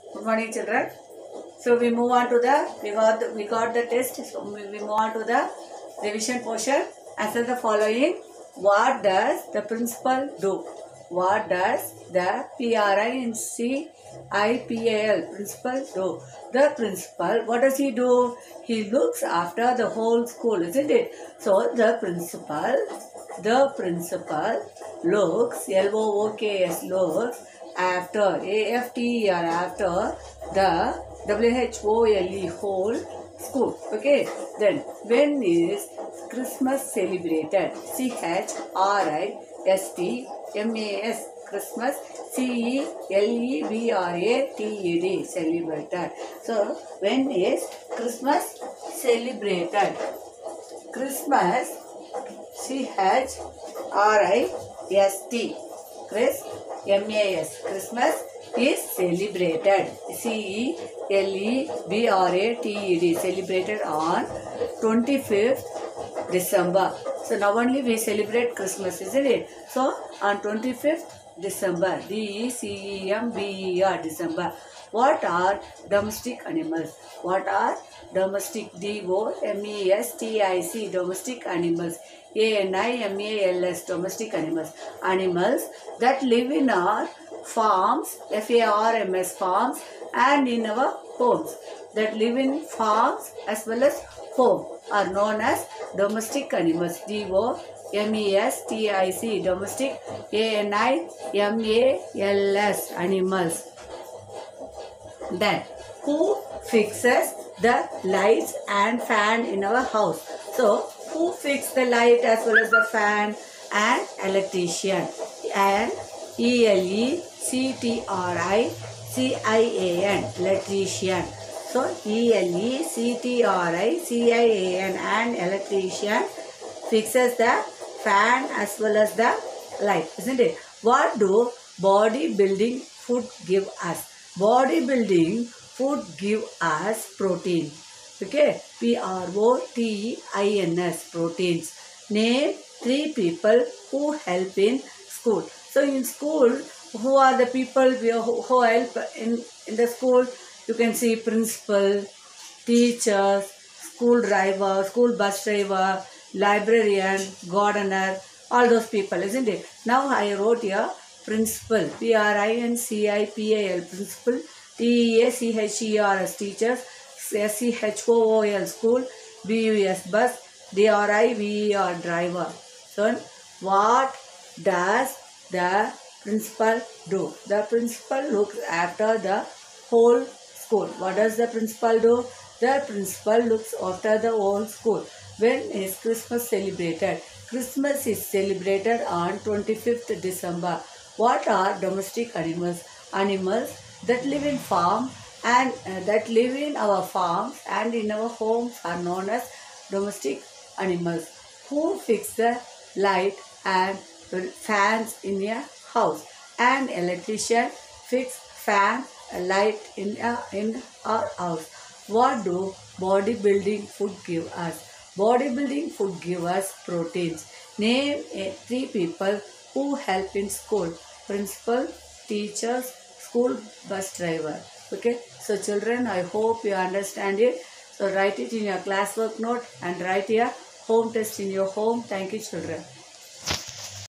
Good morning, children. So we move on to we got the test. So we move on to the revision portion. Answer the following. What does the principal do? What does the principal do? The principal, what does he do? He looks after the whole school, isn't it? So the principal looks, L-O-O-K-S, looks after, A-F-T-E-R, after the W-H-O-L-E, whole school. Okay. Then, when is Christmas celebrated? C-H-R-I-S-T-M-A-S, Christmas, C-E-L-E-B-R-A-T-E-D, celebrated. So, when is Christmas celebrated? Christmas, C-H-R-I-S-T, Chris, M-A-S, Christmas is celebrated, C-E-L-E-B-R-A-T-E-D, celebrated on 25th December. So now only we celebrate Christmas, isn't it? So on 25th December, D-E-C-E-M-B-E-R, December. What are domestic animals? What are domestic? D-O-M-E-S-T-I-C, domestic animals. A-N-I-M-A-L-S, domestic animals. Animals that live in our farms, F-A-R-M-S, farms, and in our homes. That live in farms as well as home are known as domestic animals. D-O-M-E-S-T-I-C, domestic. A-N-I-M-A-L-S, animals. Then, who fixes the lights and fan in our house? So, who fixes the light as well as the fan? An electrician. And E-L-E-C-T-R-I-C-I-A-N, electrician. So, E-L-E-C-T-R-I-C-I-A-N, an electrician fixes the fan as well as the light, isn't it? What do bodybuilding food give us? Bodybuilding food give us protein. Okay, P-R-O-T-I-N-S, proteins. Name 3 people who help in school. So in school, who are the people who help in the school? You can see principal, teachers, school driver, school bus driver, librarian, gardener, all those people, isn't it? Now I wrote here principal, P-R-I-N-C-I-P-A-L, principal, T-E-A-C-H-E-R-S, teachers, S-C-H-O-O-L, school, B-U-S, bus, D-R-I-V-E-R, driver. So, what does the principal do? The principal looks after the whole school. What does the principal do? The principal looks after the whole school. When is Christmas celebrated? Christmas is celebrated on 25th December. What are domestic animals? Animals that live in farm and that live in our farms and in our homes are known as domestic animals. Who fix the light and fans in a house? An electrician fix fan light in our house. What do bodybuilding food give us? Bodybuilding food give us proteins. Name 3 people who help in school. Principal, teachers, school bus driver. Okay. So children, I hope you understand it. So write it in your classwork note and write your home test in your home. Thank you, children.